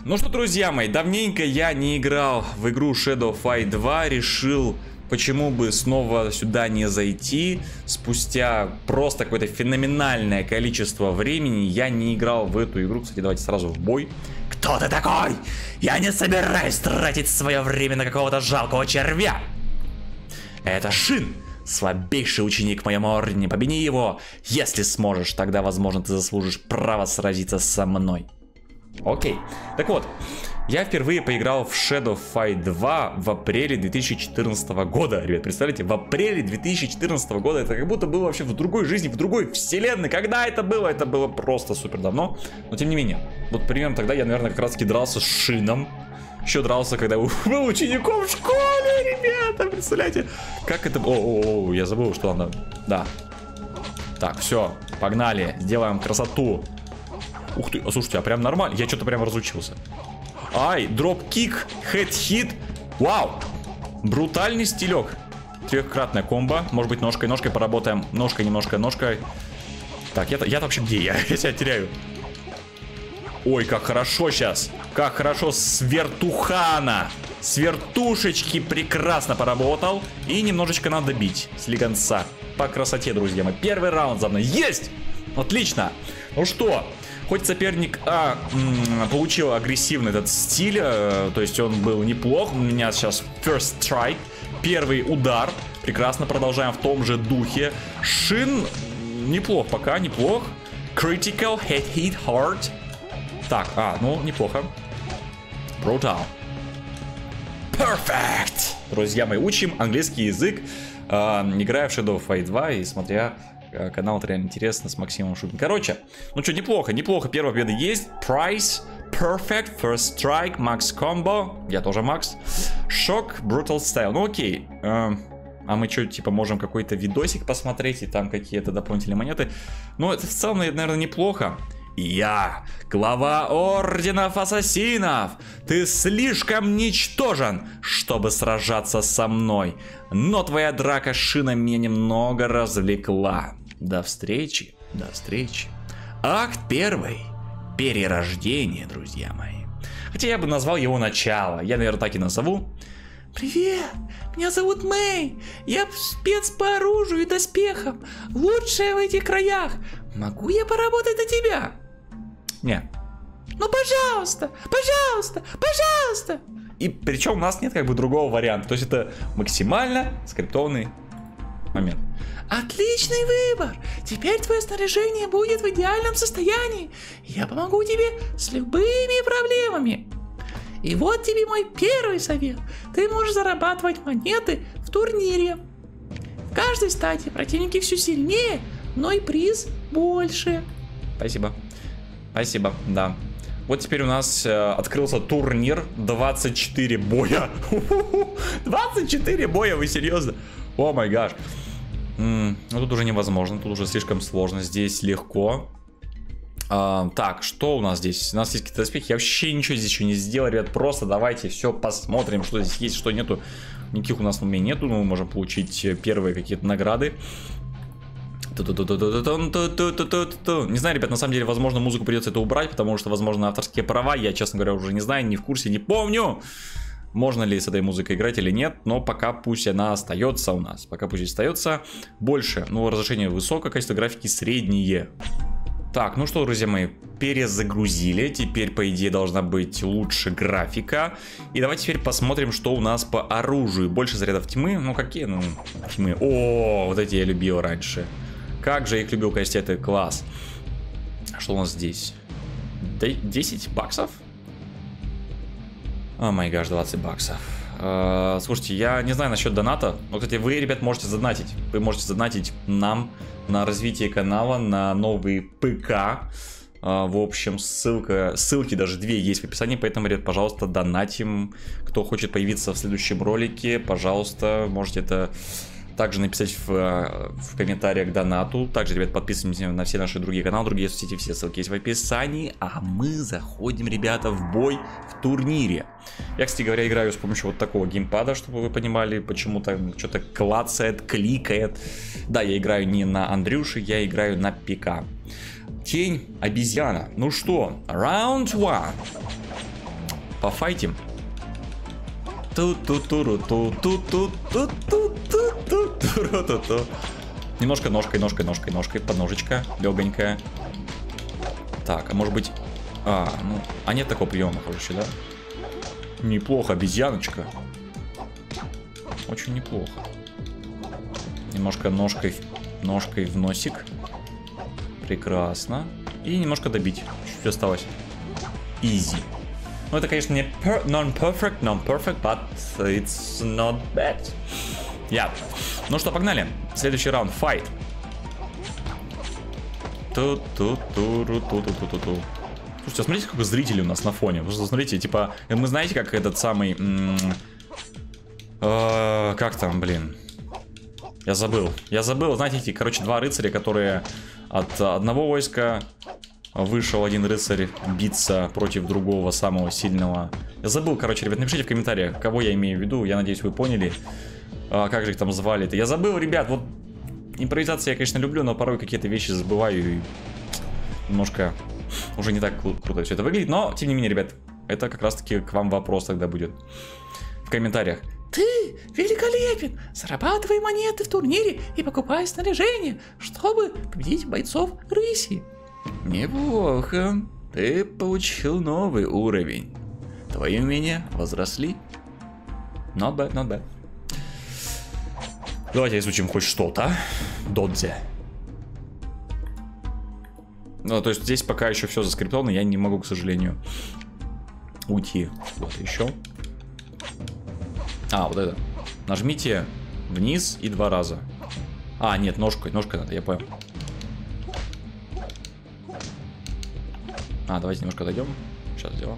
Ну что, друзья мои, давненько я не играл в игру Shadow Fight 2. Решил, почему бы снова сюда не зайти. Спустя просто какое-то феноменальное количество времени я не играл в эту игру. Кстати, давайте сразу в бой. Кто ты такой? Я не собираюсь тратить свое время на какого-то жалкого червя. Это Шин, слабейший ученик в моем ордене. Победи его. Если сможешь, тогда, возможно, ты заслужишь право сразиться со мной. Окей. Так вот, я впервые поиграл в Shadow Fight 2 в апреле 2014 года. Ребят, представляете, в апреле 2014 года. Это как будто было вообще в другой жизни, в другой вселенной. Когда это было? Это было просто супер давно. Но тем не менее, вот примерно тогда я, наверное, как раз таки дрался с Шином. Еще дрался, когда был учеником в школе, ребята. Представляете? Как это... О, я забыл, что надо... Да. Так, все, погнали. Сделаем красоту. Ух ты, слушайте, а прям нормально. Я что-то прям разучился. Ай, дроп-кик, хэт-хит. Вау. Брутальный стилек. Трехкратная комбо. Может быть, ножкой поработаем. Ножкой, немножко, ножкой. Так, я-то вообще где? Я себя теряю. Ой, как хорошо сейчас. Как хорошо с вертухана. С вертушечки прекрасно поработал. И немножечко надо бить. Слегонца. По красоте, друзья мои. Первый раунд за мной. Есть! Отлично. Ну что... Хоть соперник получил агрессивный этот стиль, то есть он был неплох. У меня сейчас first strike, первый удар. Прекрасно, продолжаем в том же духе. Шин неплох, пока неплох. Critical, head hit, hard. Так, ну неплохо. Brutal. Perfect. Друзья мои, учим английский язык, играя в Shadow Fight 2 и смотря... Канал это реально интересно с Максимом Шутом. Короче, ну что, неплохо. Первая победа есть. Price, Perfect, First Strike, Max Combo. Я тоже Макс. Шок, Brutal Style. Ну окей. А мы что, типа, можем какой-то видосик посмотреть и там какие-то дополнительные монеты. Ну, это в целом, наверное, неплохо. Я, глава орденов ассасинов, ты слишком ничтожен, чтобы сражаться со мной. Но твоя драка с Шином меня немного развлекла. До встречи, до встречи. Акт 1. Перерождение, друзья мои. Хотя я бы назвал его начало. Я, наверное, так и назову. Привет, меня зовут Мэй. Я спец по оружию и доспехам. Лучшая в этих краях. Могу я поработать на тебя? Не. Ну, пожалуйста, пожалуйста, пожалуйста. И причем у нас нет как бы другого варианта. То есть это максимально скриптованный момент. Отличный выбор. Теперь твое снаряжение будет в идеальном состоянии. Я помогу тебе с любыми проблемами. И вот тебе мой первый совет. Ты можешь зарабатывать монеты в турнире. В каждой стадии противники все сильнее, но и приз больше. Спасибо. Спасибо, да. Вот теперь у нас открылся турнир. 24 боя. 24 боя, вы серьезно? О май гаш. Ну тут уже невозможно, тут уже слишком сложно. Здесь легко. Так, что у нас здесь? У нас есть какие-то доспехи. Я вообще ничего здесь еще не сделал, ребят. Просто давайте все посмотрим, что здесь есть, что нету. Никаких у нас на уме нету. Но мы можем получить первые какие-то награды. Не знаю, ребят, на самом деле, возможно, музыку придется это убрать, потому что, возможно, авторские права. Я, честно говоря, уже не знаю, не в курсе, не помню, можно ли с этой музыкой играть или нет. Но пока пусть она остается у нас. Пока пусть остается. Больше, ну, разрешение высокое, качество графики среднее. Так, ну что, друзья мои, перезагрузили. Теперь, по идее, должна быть лучше графика. И давайте теперь посмотрим, что у нас по оружию. Больше зарядов тьмы. Ну, какие? Ну, тьмы. О, вот эти я любил раньше. Как же я их любил, конечно, это класс. Что у нас здесь? 10 баксов? О май гаш, 20 баксов. Слушайте, я не знаю насчет доната. Но, кстати, вы, ребят, можете задонатить. Вы можете задонатить нам на развитие канала, на новый ПК. В общем, ссылки даже 2 есть в описании. Поэтому, ребят, пожалуйста, донатим. Кто хочет появиться в следующем ролике, пожалуйста, можете это... также написать в комментариях донату. Также, ребят, подписывайтесь на все наши другие каналы, другие соцсети, все ссылки есть в описании. А мы заходим, ребята, в бой в турнире. Я, кстати говоря, играю с помощью вот такого геймпада, чтобы вы понимали, почему там что-то клацает, кликает. Да, я играю не на Андрюше, я играю на ПК. Тень обезьяна. Ну что, раунд 1. Пофайтим. Немножко ножкой, подножечка, легонькая. Так, а может быть... А нет такого приема, короче, да? Неплохо, обезьяночка. Очень неплохо. Немножко ножкой в носик. Прекрасно. И немножко добить. Чуть-чуть осталось. Easy. Ну, это, конечно, не non-perfect, but it's not bad. Ну что, погнали. Следующий раунд. Fight. Слушайте, смотрите, сколько зрителей у нас на фоне. Просто смотрите, типа, мы знаете, как этот самый... как там, блин? Я забыл, знаете, эти, короче, два рыцаря, которые от одного войска вышел один рыцарь биться против другого, самого сильного. Я забыл, короче, ребят, напишите в комментариях, кого я имею в виду. Я надеюсь, вы поняли, как же их там звали-то. Я забыл, ребят, вот импровизации я, конечно, люблю, но порой какие-то вещи забываю и немножко уже не так круто все это выглядит. Но, тем не менее, ребят, это как раз-таки к вам вопрос тогда будет в комментариях. Ты великолепен! Зарабатывай монеты в турнире и покупай снаряжение, чтобы победить бойцов рыси. Неплохо. Ты получил новый уровень. Твои умения возросли. Not bad, not bad. Давайте изучим хоть что-то. Додзе. Ну, то есть здесь пока еще все заскриптовано, я не могу, к сожалению, уйти. Вот еще. Вот это. Нажмите вниз и 2 раза. Нет, ножкой надо, я понял. Давайте немножко дойдем. Сейчас сделаем.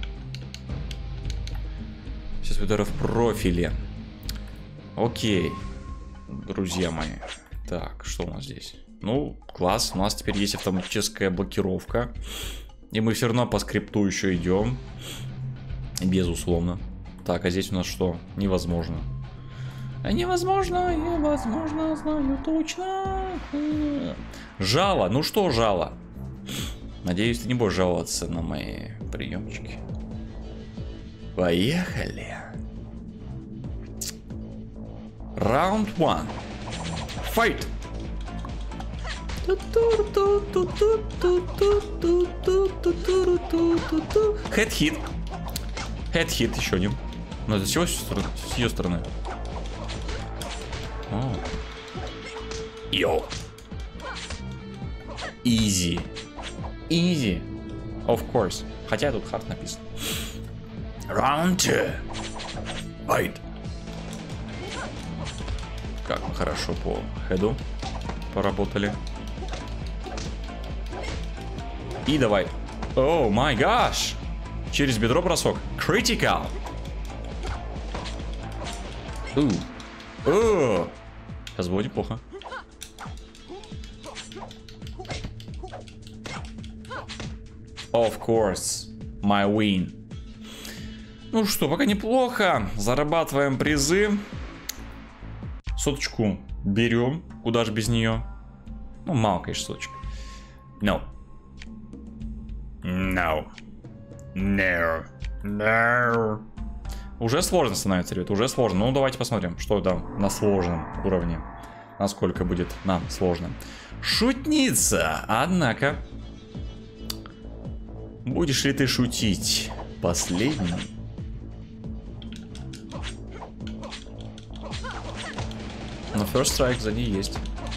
Сейчас в профиле. Окей. Друзья мои. Так, что у нас здесь? Ну, класс. У нас теперь есть автоматическая блокировка. И мы все равно по скрипту еще идем. Безусловно. Так, а здесь у нас что? Невозможно. Невозможно, знаю точно. Жало. Ну что жало? Надеюсь, ты не будешь жаловаться на мои приемчики. Поехали. Раунд 1. Fight. Head hit еще один. Но это с ее стороны. Йоу. Easy. Of course. Хотя тут hard написано. Round 2. Fight. Как мы хорошо по хеду поработали. И давай. О май гаш. Через бедро бросок. Critical. Сейчас будет неплохо. Of course. My win. Ну что, пока неплохо. Зарабатываем призы. Соточку берем. Куда же без нее? Ну, мало, конечно, соточек. No. Уже сложно становится, ребят, уже сложно. Ну, давайте посмотрим, что там на сложном уровне. Насколько будет нам сложно. Шутница, однако. Будешь ли ты шутить? Последний. Но first strike за ней есть.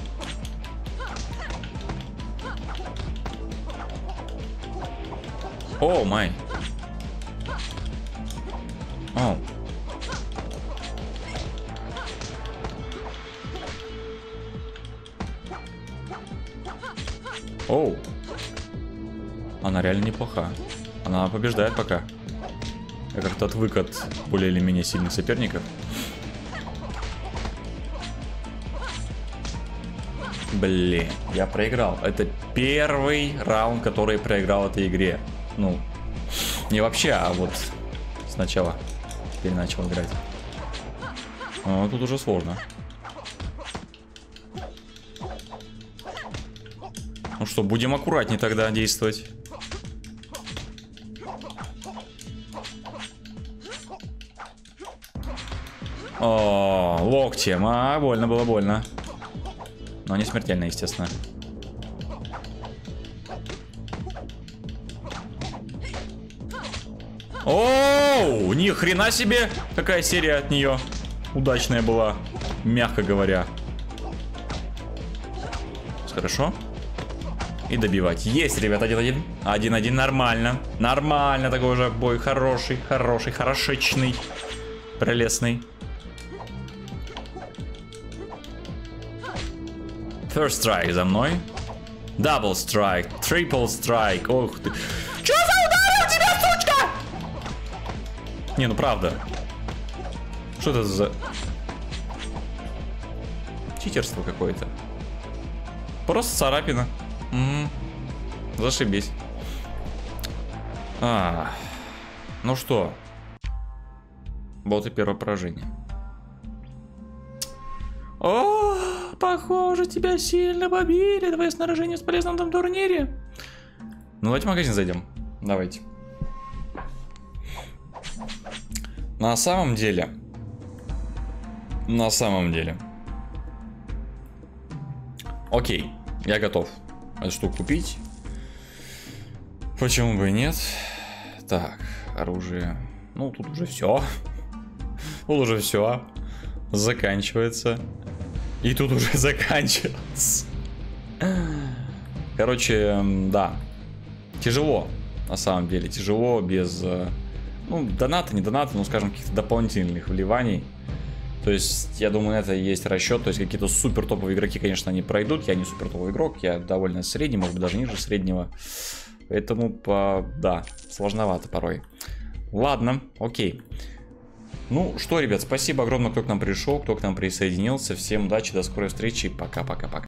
О, май. О. Оу. Она реально неплоха. Она побеждает пока. Я как-то отвык от более или менее сильных соперников. Блин, я проиграл. Это первый раунд, который я проиграл в этой игре. Ну, не вообще, а вот сначала. Теперь начал играть. О, тут уже сложно. Ну что, будем аккуратнее тогда действовать. О, локтем. Больно было, больно. Но не смертельно, естественно. Оу, ни хрена себе, какая серия от нее удачная была, мягко говоря. Хорошо. И добивать. Есть, ребят, 1-1. 1-1, нормально. Нормально, такой уже бой хороший, хороший, хорошечный, прелестный. First strike за мной. Double strike, triple strike. Ох ты. Чё за ударил тебя, сучка? Не, ну правда. Что это за... читерство какое-то. Просто царапина. Угу. Зашибись. Ну что? Боты первое поражение. О, похоже, тебя сильно побили. Твое снаряжение в полезном там турнире. Ну, давайте в магазин зайдем. Давайте. На самом деле. Окей, я готов эту штуку купить. Почему бы и нет? Так, оружие. Ну, тут уже все. Тут уже все заканчивается. И тут уже заканчивается. Короче, да. Тяжело, на самом деле. Тяжело без, ну, доната, не доната, но, скажем, каких-то дополнительных вливаний. То есть, я думаю, это и есть расчет. То есть, какие-то супер топовые игроки, конечно, не пройдут. Я не супер топовый игрок, я довольно средний, может быть, даже ниже среднего. Поэтому, да, сложновато порой. Ладно, окей. Ну что, ребят, спасибо огромное, кто к нам пришел, кто к нам присоединился. Всем удачи, до скорой встречи. Пока-пока-пока.